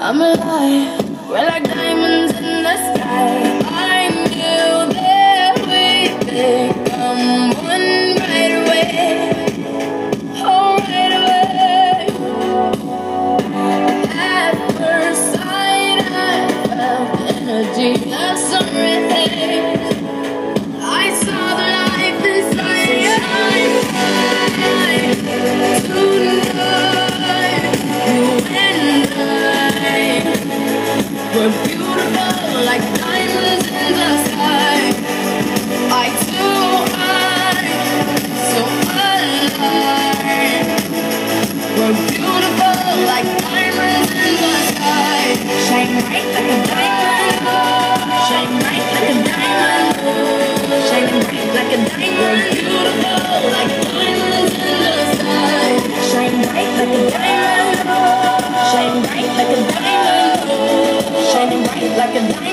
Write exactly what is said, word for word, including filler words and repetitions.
I'm alive, we're like diamonds in the sky. I knew that we'd become one right away. Oh, right away. At first sight, I felt the energy of summer days. I saw the life inside your eyes. Tonight, you and I were beautiful like diamonds in the sky. I too, I so alive. We're beautiful like diamonds in the sky. Shine bright like a diamond. Shine bright like a diamond. Shine bright like a diamond. We're beautiful like diamonds in the sky. Shine bright like a diamond. Shine bright like a diamond. Shining bright like a diamond.